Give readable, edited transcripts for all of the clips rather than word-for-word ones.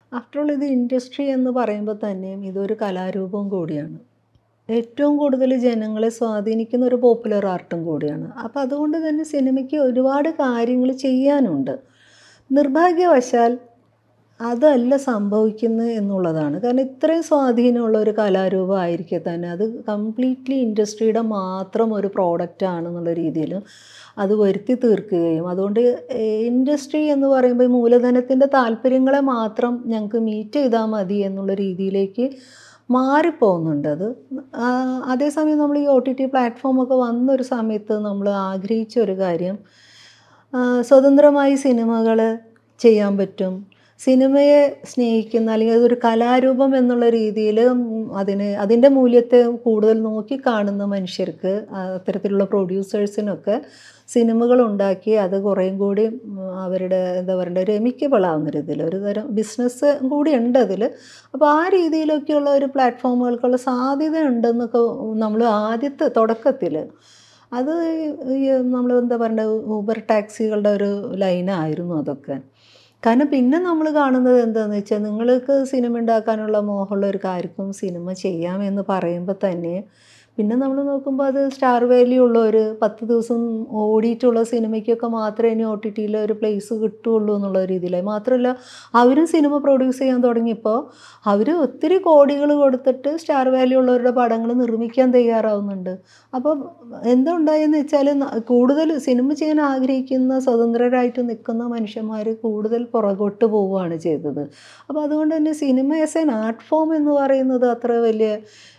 After all ഇത് industry എന്ന് പറയുമ്പോൾ തന്നെയും ഇതൊരു കലാരൂപം കൂടിയാണ്. ഏറ്റവും കൂടുതൽ ജനങ്ങളെ സ്വാധീനിക്കുന്ന ഒരു പോപ്പുലർ ആർട്ടും കൂടിയാണ്. അപ്പോൾ അതുകൊണ്ട് തന്നെ സിനിമയ്ക്ക് ഒരുപാട് കാര്യങ്ങൾ ചെയ്യാനുണ്ട്. നിർഭാഗ്യവശാൽ അതല്ല സംഭവിക്കുന്നത് എന്നുള്ളതാണ്. കാരണം ഇത്രയും സ്വാധീനമുള്ള ഒരു കലാരൂപം ആയിരിക്കെ തന്നെ അത് കംപ്ലീറ്റ്ലി ഇൻഡസ്ട്രിയുടെ മാത്രം ഒരു പ്രോഡക്റ്റ് ആണെന്നുള്ള രീതിയിൽ അത് വരുത്തി തീർക്കുകയും അതുകൊണ്ട് ഇൻഡസ്ട്രി എന്ന് പറയുമ്പോൾ ഈ മൂലധനത്തിൻ്റെ താല്പര്യങ്ങളെ മാത്രം ഞങ്ങൾക്ക് മീറ്റ് ചെയ്താൽ മതി എന്നുള്ള രീതിയിലേക്ക് മാറിപ്പോകുന്നുണ്ട് അത്. അതേസമയം നമ്മൾ ഈ OTT പ്ലാറ്റ്ഫോമൊക്കെ വന്നൊരു സമയത്ത് നമ്മൾ ആഗ്രഹിച്ച ഒരു കാര്യം സ്വതന്ത്രമായി സിനിമകൾ ചെയ്യാൻ പറ്റും. സിനിമയെ സ്നേഹിക്കുന്ന അല്ലെങ്കിൽ അതൊരു കലാരൂപം എന്നുള്ള രീതിയിൽ അതിൻ്റെ മൂല്യത്തെ കൂടുതൽ നോക്കിക്കാണുന്ന മനുഷ്യർക്ക് അത്തരത്തിലുള്ള പ്രൊഡ്യൂസേഴ്സിനൊക്കെ സിനിമകളുണ്ടാക്കി അത് കുറേയും കൂടി അവരുടെ എന്താ പറയുക രമിക്കബിൾ ആവുന്ന രീതിയിൽ ഒരു തരം ബിസിനസ് കൂടി ഉണ്ട് അതിൽ. അപ്പോൾ ആ രീതിയിലൊക്കെയുള്ള ഒരു പ്ലാറ്റ്ഫോമുകൾക്കുള്ള സാധ്യത ഉണ്ടെന്നൊക്കെ നമ്മൾ ആദ്യത്തെ തുടക്കത്തിൽ അത് നമ്മൾ എന്താ പറയുക ഊബർ ടാക്സികളുടെ ഒരു ലൈനായിരുന്നു അതൊക്കെ. കാരണം പിന്നെ നമ്മൾ കാണുന്നത് എന്താണെന്ന് വെച്ചാൽ നിങ്ങൾക്ക് സിനിമ ഉണ്ടാക്കാനുള്ള മോഹമുള്ള ഒരു കാര്യക്കും സിനിമ ചെയ്യാമെന്ന് പറയുമ്പോൾ തന്നെ പിന്നെ നമ്മൾ നോക്കുമ്പോൾ അത് സ്റ്റാർ വാല്യൂ ഉള്ള ഒരു 10 ദിവസം ഓടിയിട്ടുള്ള സിനിമയ്ക്കൊക്കെ മാത്രമേ ഇനി OTTയിൽ ഒരു പ്ലേസ് കിട്ടുകയുള്ളൂ എന്നുള്ള രീതിയിലായി. മാത്രമല്ല അവരും സിനിമ പ്രൊഡ്യൂസ് ചെയ്യാൻ തുടങ്ങിയപ്പോൾ അവർ ഒത്തിരി കോടികൾ കൊടുത്തിട്ട് സ്റ്റാർ വാല്യൂ ഉള്ളവരുടെ പടങ്ങൾ നിർമ്മിക്കാൻ തയ്യാറാവുന്നുണ്ട്. അപ്പോൾ എന്താ ഉണ്ടായെന്ന് വെച്ചാൽ കൂടുതൽ സിനിമ ചെയ്യാൻ ആഗ്രഹിക്കുന്ന സ്വതന്ത്രരായിട്ട് നിൽക്കുന്ന മനുഷ്യന്മാർ കൂടുതൽ പുറകോട്ട് പോവുകയാണ് ചെയ്തത്. അപ്പോൾ അതുകൊണ്ട് തന്നെ cinema as an art form എന്ന് പറയുന്നത് അത്ര വലിയ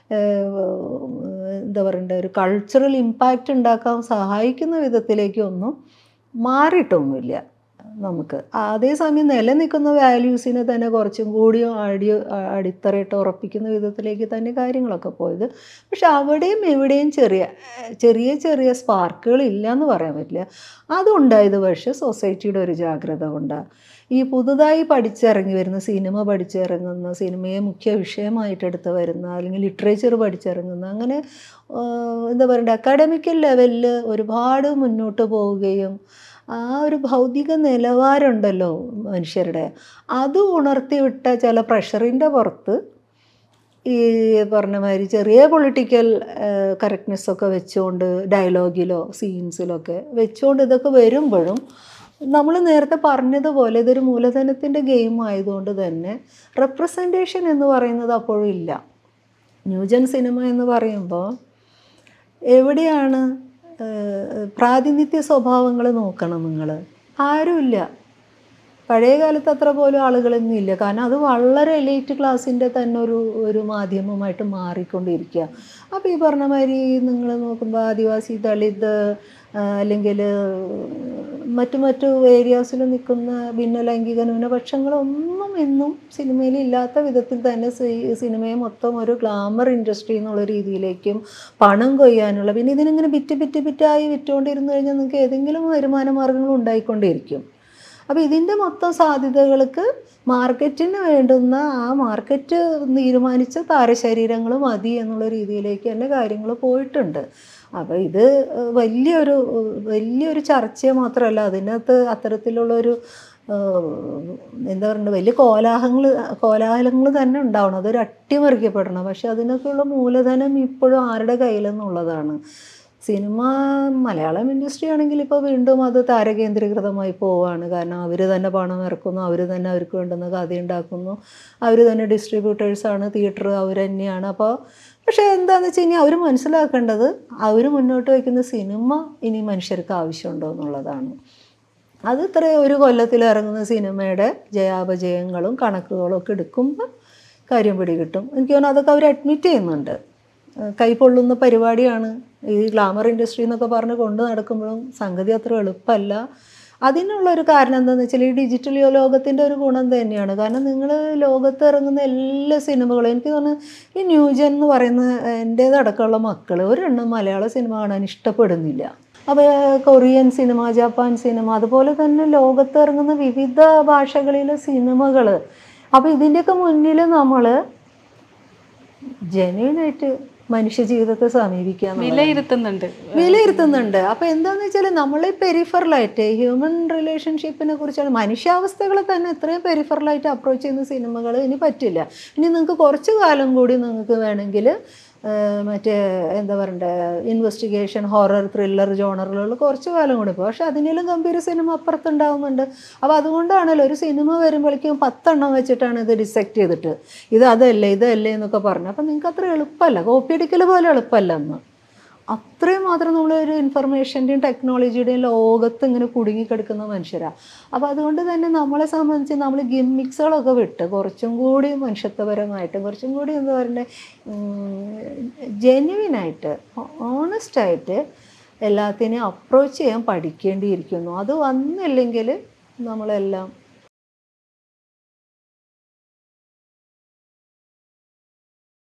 എന്താ പറയണ്ടേ ഒരു കൾച്ചറൽ ഇമ്പാക്റ്റ് ഉണ്ടാക്കാൻ സഹായിക്കുന്ന വിധത്തിലേക്കൊന്നും മാറിയിട്ടൊന്നുമില്ല നമുക്ക്. അതേസമയം നിലനിൽക്കുന്ന വാല്യൂസിനെ തന്നെ കുറച്ചും കൂടി അടിത്തറയിട്ട് ഉറപ്പിക്കുന്ന വിധത്തിലേക്ക് തന്നെ കാര്യങ്ങളൊക്കെ പോയത്. പക്ഷെ അവിടെയും എവിടെയും ചെറിയ സ്പാർക്കുകൾ ഇല്ല എന്ന് പറയാൻ പറ്റില്ല. അതുണ്ടായത് പക്ഷേ സൊസൈറ്റിയുടെ ഒരു ജാഗ്രത കൊണ്ടാണ്. ഈ പുതുതായി പഠിച്ചിറങ്ങുന്ന സിനിമയെ മുഖ്യ വിഷയമായിട്ടെടുത്ത് വരുന്ന അല്ലെങ്കിൽ ലിറ്ററേച്ചർ പഠിച്ചിറങ്ങുന്ന അങ്ങനെ എന്താ പറയണ്ടേ അക്കാഡമിക്കൽ ലെവലിൽ ഒരുപാട് മുന്നോട്ട് പോവുകയും ആ ഒരു ഭൗതിക നിലവാരമുണ്ടല്ലോ മനുഷ്യരുടെ അത് ഉണർത്തിവിട്ട ചില പ്രഷറിൻ്റെ പുറത്ത് ഈ പറഞ്ഞ മാതിരി ചെറിയ പൊളിറ്റിക്കൽ കറക്റ്റ്നെസ്സൊക്കെ വെച്ചുകൊണ്ട് ഡയലോഗിലോ സീൻസിലൊക്കെ വെച്ചുകൊണ്ട് ഇതൊക്കെ വരുമ്പോഴും നമ്മൾ നേരത്തെ പറഞ്ഞതുപോലെ ഇതൊരു മൂലധനത്തിൻ്റെ ഗെയിം ആയതുകൊണ്ട് തന്നെ റെപ്രസെൻറ്റേഷൻ എന്ന് പറയുന്നത് അപ്പോഴും ഇല്ല. ന്യൂജൻ സിനിമ എന്ന് പറയുമ്പോൾ എവിടെയാണ് പ്രാതിനിധ്യ സ്വഭാവങ്ങൾ നോക്കണം നിങ്ങൾ ആരുമില്ല. പഴയ കാലത്ത് അത്ര പോലും ആളുകളൊന്നും ഇല്ല. കാരണം അത് വളരെ എലൈറ്റ് ക്ലാസ്സിൻ്റെ തന്നെ ഒരു മാധ്യമമായിട്ട് മാറിക്കൊണ്ടിരിക്കുക. അപ്പോൾ ഈ പറഞ്ഞ മാതിരി നിങ്ങൾ നോക്കുമ്പോൾ ആദിവാസി ദളിത് അല്ലെങ്കിൽ മറ്റു ഏരിയാസിൽ നിൽക്കുന്ന ഭിന്നലൈംഗിക ന്യൂനപക്ഷങ്ങളൊന്നും ഇന്നും സിനിമയിൽ ഇല്ലാത്ത വിധത്തിൽ തന്നെ സിനിമയെ മൊത്തം ഒരു ഗ്ലാമർ ഇൻഡസ്ട്രി എന്നുള്ള രീതിയിലേക്കും പണം കൊയ്യാനുള്ള പിന്നെ ഇതിനിങ്ങനെ ബിറ്റായി വിറ്റുകൊണ്ടിരുന്നു കഴിഞ്ഞാൽ നിങ്ങൾക്ക് ഏതെങ്കിലും വരുമാന മാർഗ്ഗങ്ങൾ ഉണ്ടായിക്കൊണ്ടിരിക്കും. അപ്പോൾ ഇതിൻ്റെ മൊത്തം സാധ്യതകൾക്ക് മാർക്കറ്റിന് വേണ്ടുന്ന ആ മാർക്കറ്റ് തീരുമാനിച്ച താരശരീരങ്ങൾ മതി എന്നുള്ള രീതിയിലേക്ക് തന്നെ കാര്യങ്ങൾ പോയിട്ടുണ്ട്. അപ്പോൾ ഇത് വലിയൊരു ചർച്ച മാത്രമല്ല അതിനകത്ത് അത്തരത്തിലുള്ളൊരു എന്താ പറയുക വലിയ കോലാഹലങ്ങൾ തന്നെ ഉണ്ടാവണം. അതൊരു അട്ടിമറിക്കപ്പെടണം. പക്ഷെ അതിനൊക്കെയുള്ള മൂലധനം ഇപ്പോഴും ആരുടെ കയ്യിലെന്നുള്ളതാണ്. സിനിമ മലയാളം ഇൻഡസ്ട്രി ആണെങ്കിൽ ഇപ്പോൾ വീണ്ടും അത് താരകേന്ദ്രീകൃതമായി പോവുകയാണ്. കാരണം അവർ തന്നെ പണം ഇറക്കുന്നു, അവർ തന്നെ അവർക്ക് വേണ്ടുന്ന കഥ ഉണ്ടാക്കുന്നു, അവർ തന്നെ ഡിസ്ട്രിബ്യൂട്ടേഴ്സാണ്, തിയേറ്റർ അവർ തന്നെയാണ്. പക്ഷേ എന്താണെന്ന് വെച്ച് കഴിഞ്ഞാൽ അവർ മനസ്സിലാക്കേണ്ടത് അവർ മുന്നോട്ട് വയ്ക്കുന്ന സിനിമ ഇനി മനുഷ്യർക്ക് ആവശ്യമുണ്ടോ എന്നുള്ളതാണ്. അത് ഒരു കൊല്ലത്തിൽ ഇറങ്ങുന്ന സിനിമയുടെ ജയാപജയങ്ങളും കണക്കുകളും ഒക്കെ എടുക്കുമ്പോൾ കാര്യം പിടികിട്ടും. എനിക്ക് തോന്നുന്നു അതൊക്കെ അവർ അഡ്മിറ്റ് ചെയ്യുന്നുണ്ട്. കൈപ്പൊള്ളുന്ന പരിപാടിയാണ് ഈ ഗ്ലാമർ ഇൻഡസ്ട്രി എന്നൊക്കെ പറഞ്ഞ് കൊണ്ട് നടക്കുമ്പോഴും സംഗതി അത്ര എളുപ്പമല്ല. അതിനുള്ളൊരു കാരണം എന്താണെന്ന് വെച്ചാൽ ഈ ഡിജിറ്റൽ ലോകത്തിൻ്റെ ഒരു ഗുണം തന്നെയാണ്. കാരണം നിങ്ങൾ ലോകത്ത് ഇറങ്ങുന്ന എല്ലാ സിനിമകളും എനിക്ക് തോന്നുന്നു ഈ ന്യൂജൻ എന്ന് പറയുന്ന എൻ്റേതടക്കമുള്ള മക്കൾ ഒരെണ്ണം മലയാള സിനിമ കാണാൻ ഇഷ്ടപ്പെടുന്നില്ല. അപ്പോൾ കൊറിയൻ സിനിമ, ജപ്പാൻ സിനിമ, അതുപോലെ തന്നെ ലോകത്ത് ഇറങ്ങുന്ന വിവിധ ഭാഷകളിലെ സിനിമകൾ. അപ്പോൾ ഇതിൻ്റെയൊക്കെ മുന്നിൽ നമ്മൾ ജെന്യുവനായിട്ട് മനുഷ്യ ജീവിതത്തെ സമീപിക്കുക വിലയിരുത്തുന്നുണ്ട്. വിലയിരുത്തുന്നുണ്ട്. അപ്പോൾ എന്താണെന്ന് വെച്ചാൽ നമ്മൾ പെരിഫറലായിട്ട് ഹ്യൂമൻ റിലേഷൻഷിപ്പിനെ കുറിച്ചാണ് മനുഷ്യാവസ്ഥകളെ തന്നെ ഇത്രയും പെരിഫറലായിട്ട് അപ്രോച്ച് ചെയ്യുന്ന സിനിമകൾ ഇനി പറ്റില്ല. ഇനി നിങ്ങൾക്ക് കുറച്ച് കാലം കൂടി നിങ്ങൾക്ക് വേണമെങ്കിൽ മറ്റേ എന്താ പറയണ്ടേ ഇൻവെസ്റ്റിഗേഷൻ ഹൊറർ ത്രില്ലർ ജോണറുകൾ കുറച്ച് കാലം കൂടി പോകും. പക്ഷെ അതിനേലും ഗംഭീര സിനിമ അപ്പുറത്തുണ്ടാവുന്നുണ്ട്. അപ്പോൾ അതുകൊണ്ടാണല്ലോ ഒരു സിനിമ വരുമ്പോഴേക്കും 10 എണ്ണം വെച്ചിട്ടാണ് ഇത് ഡിസെക്റ്റ് ചെയ്തിട്ട് ഇത് അതല്ലേ ഇതല്ലേ എന്നൊക്കെ പറഞ്ഞു. അപ്പം നിങ്ങൾക്ക് അത്ര എളുപ്പമല്ല, കോപ്പി അടിക്കൽ പോലെ എളുപ്പമല്ല അന്ന്. അത്രയും മാത്രം നമ്മളൊരു ഇൻഫർമേഷൻ്റെയും ടെക്നോളജിയുടെയും ലോകത്ത് ഇങ്ങനെ കുടുങ്ങിക്കിടക്കുന്ന മനുഷ്യരാണ്. അപ്പോൾ അതുകൊണ്ട് തന്നെ നമ്മളെ സംബന്ധിച്ച് നമ്മൾ ഗിമ്മിക്സുകളൊക്കെ വിട്ട് കുറച്ചും കൂടി മനുഷ്യത്വപരമായിട്ടും കുറച്ചും കൂടി എന്താ പറയണ്ടേ ജെന്യുവിനായിട്ട് ഓണസ്റ്റായിട്ട് എല്ലാത്തിനെയും അപ്രോച്ച് ചെയ്യാൻ പഠിക്കേണ്ടിയിരിക്കുന്നു. അത് വന്നില്ലെങ്കിൽ നമ്മളെല്ലാം